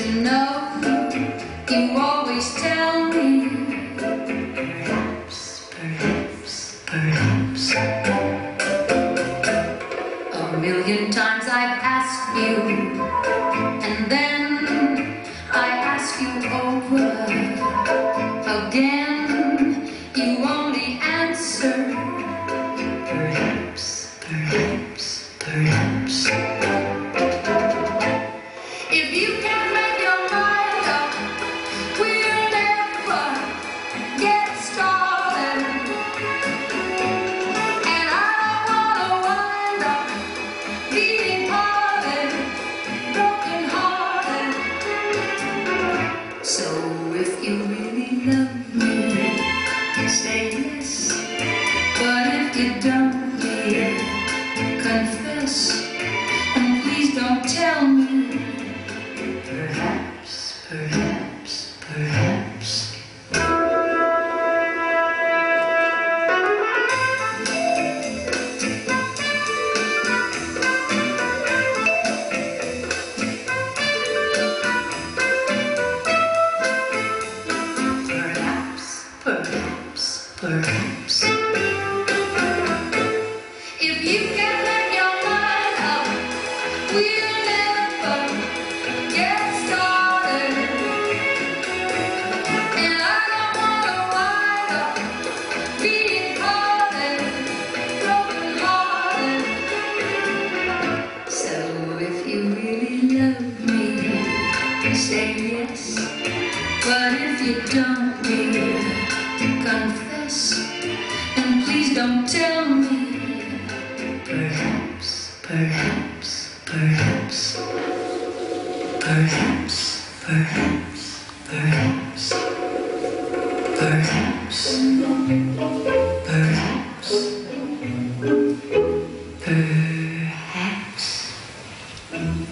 to know. You always tell me, perhaps, perhaps, perhaps. A million times I've asked you, and then I ask you over again. You only answer, perhaps, perhaps, perhaps. If you can make your mind up, we'll never get started. And I don't wanna wind up being hearted, broken hearted. So if you really love me, say yes. But if you don't, dear, confess. And please don't tell me, perhaps, perhaps, perhaps. Perhaps, perhaps, perhaps. If you can make your mind up, we'll never get started. And I don't wanna wind up being hearted, broken hearted. So if you really love me, say yes. But if you don't, dear, confess. And please don't tell me, perhaps, perhaps, perhaps, perhaps, perhaps, perhaps, perhaps, perhaps, perhaps.